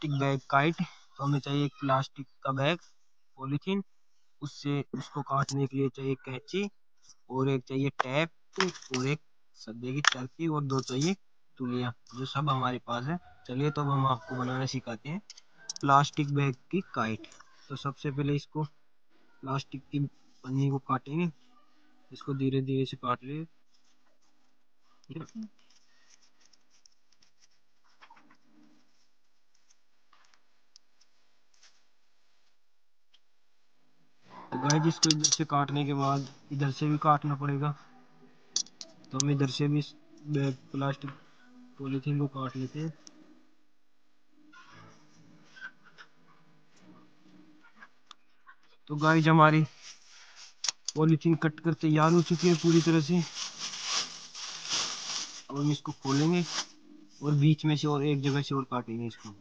Plastic bag kite. तो हमें चाहिए एक प्लास्टिक का बैग पॉलीथीन, उससे उसको काटने के लिए चाहिए कैंची, और एक चाहिए टैप, और एक सब्जे की चरखी, और दो चाहिए तुलियाँ, जो सब हमारे पास है। चलिए तो अब हम आपको बनाना सिखाते हैं प्लास्टिक बैग की काइट। तो सबसे पहले इसको प्लास्टिक की पन्नी को काटेंगे, इसको धीरे धीरे से काट लिए। तो गाइस इसको इधर से काटने के बाद इधर से भी काटना पड़ेगा, तो हम इधर से भी इस बैग प्लास्टिक पॉलीथीन को काट लेते हैं। तो गाइस हमारी पॉलीथीन कट कर तैयार हो चुकी है पूरी तरह से। अब हम इसको खोलेंगे और बीच में से और एक जगह से और काटेंगे इसको।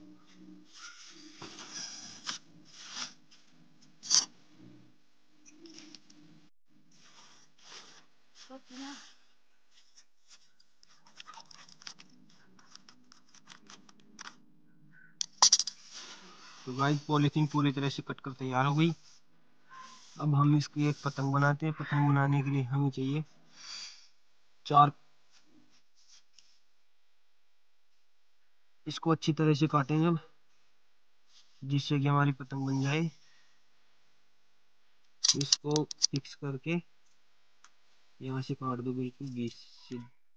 तो गाइस पॉलीथीन पूरी तरह से कट कर तैयार हो गई। अब हम इसकी एक पतंग बनाते हैं। पतंग बनाने के लिए हमें चाहिए चार। इसको अच्छी तरह से काटेंगे अब, जिससे कि हमारी पतंग बन जाए। इसको फिक्स करके यहाँ से काट दो बिल्कुल बीच से।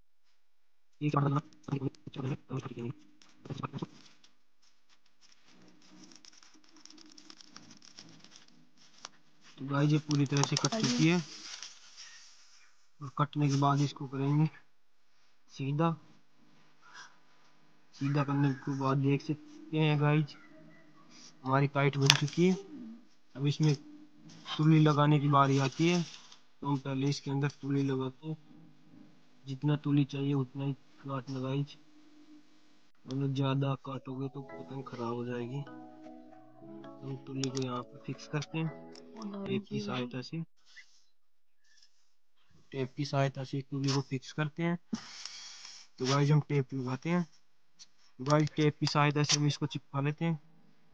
तो गाइस ये पूरी तरह से कट चुकी है, और कटने के बाद इसको करेंगे सीधा। सीधा करने के बाद देख सकते हैं गाइस हमारी काइट बन चुकी है। अब इसमें तुली लगाने की बारी आती है, तो हम पहले इसके अंदर तुली लगाते हैं। जितना तुली चाहिए उतना ही काटना गाइस, अगर ज़्यादा काटोगे तो पतंग खराब हो जाएगी। तो हम तुली को यहाँ पर फिक्स करते हैं टेप की सहायता से। टेप की सहायता से तुली को फिक्स करते हैं। तो गाइस हम टेप लगाते हैं। गाइस टेप की सहायता से हम इसको चिपका लेते हैं।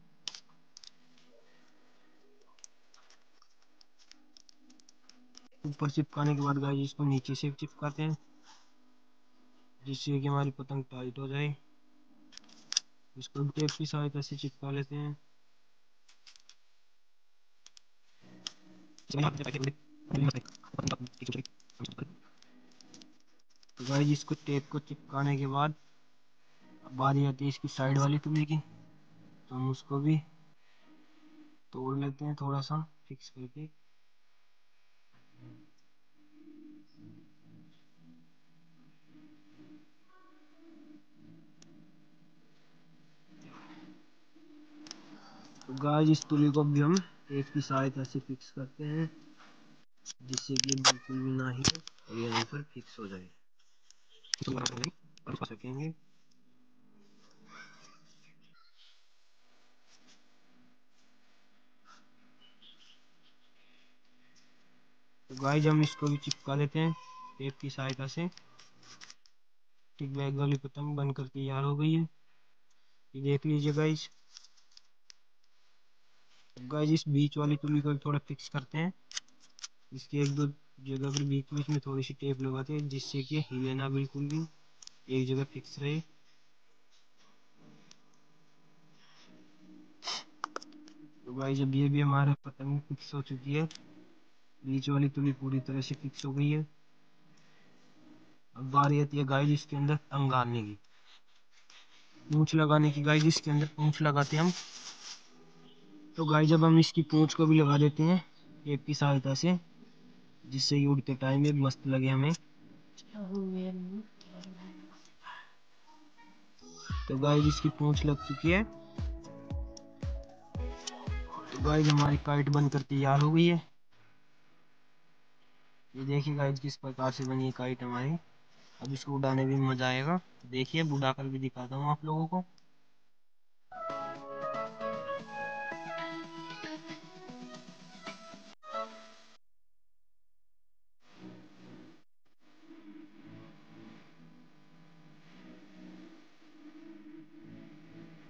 ऊपर चिपकाने के बाद गाइस इसको नीचे से चिपकाते हैं, जिससे कि हमारी पतंग टाइट हो जाए। इसको टेप की सहायता से चिपका लेते हैं। तो गाइस इसको टेप को चिपकाने के बाद बारी आती है इसकी साइड वाली तुली की, तो हम उसको भी तोड़ लेते हैं थोड़ा सा फिक्स करके। तो गाइस इस तुली को भी हम टेप की सहायता से फिक्स करते हैं, जिससे कि बिल्कुल भी ना ही और यहाँ पर फिक्स हो जाए। तो कर सकेंगे। तो गाइस हम इसको भी चिपका लेते हैं टेप की सहायता से। टिक बैग वाली पतंग बनकर तैयार हो गई है, ये देख लीजिए गाइस। गाइस इस बीच वाली तुली को भी थोड़ा फिक्स करते हैं। इसके एक दो जगह पर बीच बीच में थोड़ी सी टेप लगाते हैं, जिससे कि हिले ना, बिल्कुल भी एक जगह फिक्स रहे। तो गाइस अब ये भी हमारा पतंग फिक्स हो चुकी है। बीच वाली तुली पूरी तरह से फिक्स हो गई है। अब बारी आती है गाइस इसके अंदर तंग डालने की, पूंछ लगाने की। गाइस इसके अंदर पूंछ लगाते हैं हम। तो गाइस जब हम इसकी पूंछ को भी लगा देते हैं टेप की सहायता से, जिससे ये उड़ते टाइम में मस्त लगे हमें। तो गाइस इसकी पूंछ लग चुकी है। तो गाइस हमारी काइट बनकर तैयार हो गई है। ये देखिए गाइस किस प्रकार से बनी है काइट हमारी। अब इसको उड़ाने में मजा आएगा। देखिए उड़ा कर भी दिखाता हूँ आप लोगों को।